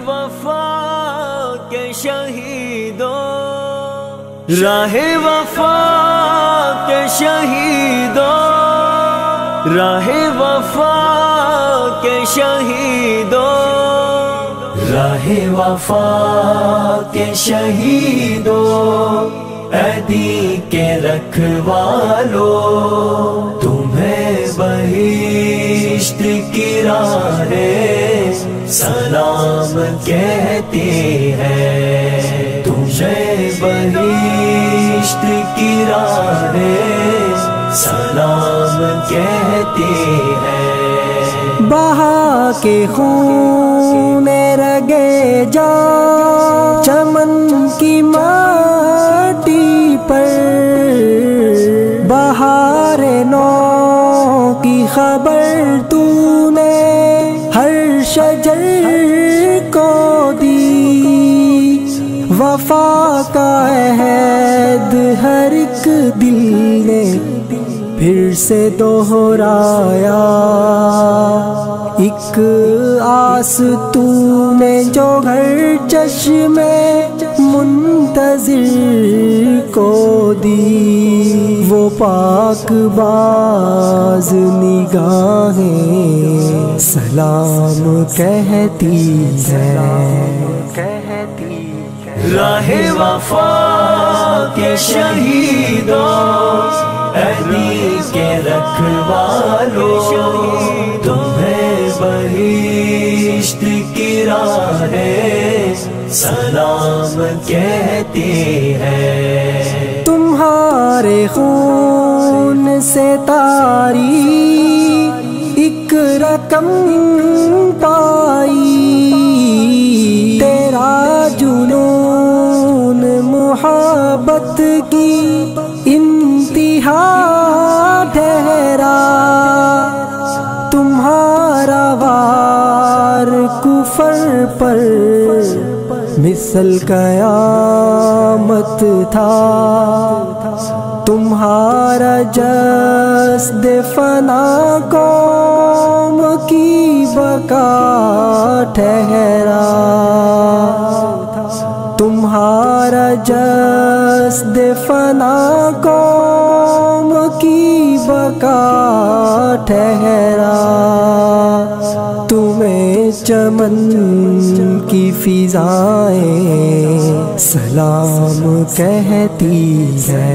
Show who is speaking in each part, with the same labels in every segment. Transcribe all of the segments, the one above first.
Speaker 1: وفا کے شہیدوں، راہ وفا کے شہیدوں، راہ وفا کے شہیدوں، راہ وفا کے شہیدوں، عہدی کے رکھوالو، تمہیں بہشت کی راہ سلام کہتی ہے، تمہیں بہشت کی راہ سلام کہتی ہے۔
Speaker 2: بہا کے خون رگے جا چمن کی مٹی پر، بہار نو کی خبر تو نے ہر شجر کو دی، وفا کا عہد ہر ایک دل نے پھر سے دوہرایا، ایک آس تو نے جو گھر چشمے منتظر کو دی، وہ پاک باز نگاہیں سلام کہتی ہے۔
Speaker 1: راہ وفا کے شہیدوں، عہدی کے رکھوالو، تمہیں بہشت کی راہ سلام کہتی ہے۔
Speaker 2: تمہارے خون سے تاری ایک رقم پائی، تیرا جنون محبت کی انتہا ٹھہرا، تمہارا وار کفر پر مثل قیامت تھا، تمہارا جسد فنا قوم کی بقا ٹھہرا، تمہارا جسد فنا قوم کی بقا ٹھہرا، تمہیں چمن کی فضائیں سلام کہتی ہے۔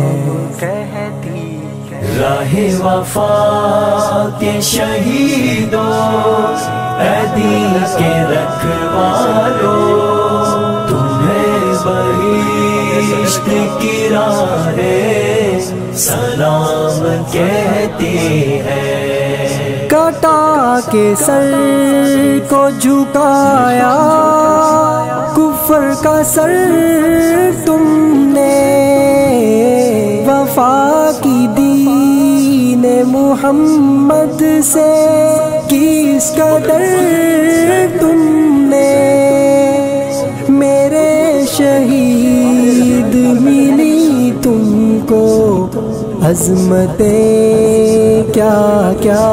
Speaker 1: راہ وفا کے شہیدوں، عہدی کے رکھوالو، تمہیں بہشت کی راہ سلام کہتی ہے۔
Speaker 2: کٹا کے سر کو جھکایا کفر کا سر تم نے، وفا کی دین محمد سے کس قدر تم نے، میرے شہید ملی تم کو عظمتیں کیا کیا،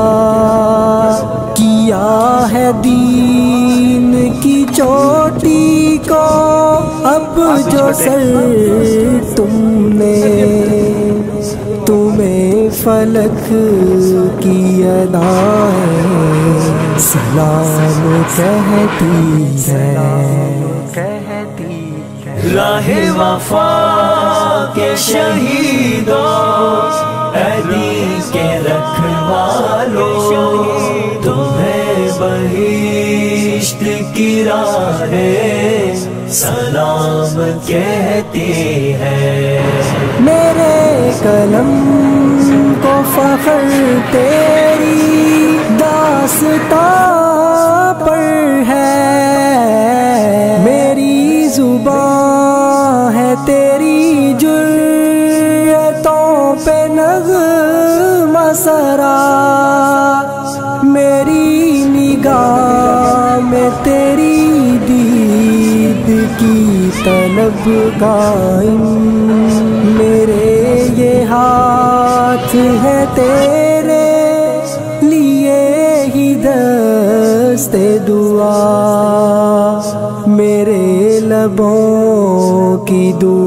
Speaker 2: کیا ہے دین کی چوٹی کو اب جو سر تم نے، تمہیں فلک کی ادائیں سلام کہتی ہے۔
Speaker 1: راہ وفا کے شہیدوں، عہدی کے رکھوالو، تمہیں بہشت کی راہ سلام کہتی ہے۔
Speaker 2: میرے قلم کو فخر تیری داستاں پر ہے، میری زبان ہے تیری جرأتوں پہ نغمہ سرا، میری نگاہ میں تیری دید کی طلب قائم، میرے یہ ہاتھ ہے تیرے لیے ہی دست دعا میرے لبوں کی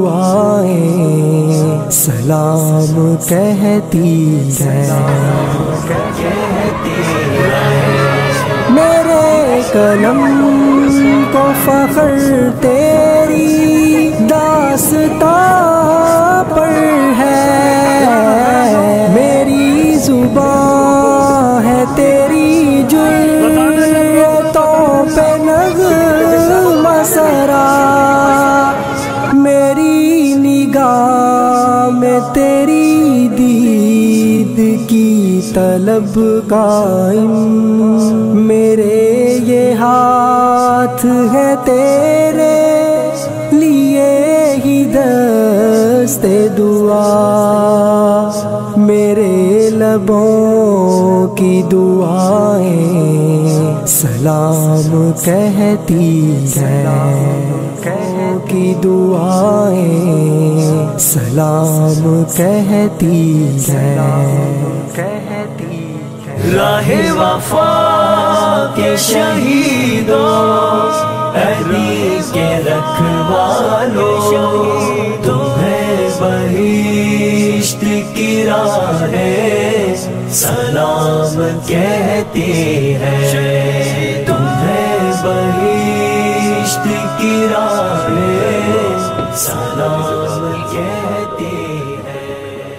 Speaker 2: دعائیں سلام کہتی ہیں، میرے قلم کو فخر تیری داستاں پر ہے، میری زبان ہے تیری جرأتوں پہ نغمہ سرا، میری نگاہ میں تیری دید کی طلب قائم، میرے یہ ہاتھ ہے تیرے لیے ہی دست دعا، میرے لبوں کی دعائیں سلام کہتی ہیں، کی دعائیں سلام کہتی ہیں۔
Speaker 1: راہ وفا کے شہیدوں، حدیث کے رکھوالوں، تمہیں بہشت کی راہیں سلام کہتی ہے۔